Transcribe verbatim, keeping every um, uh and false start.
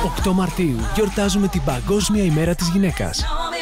οκτώ Μαρτίου γιορτάζουμε την Παγκόσμια ημέρα της γυναίκας.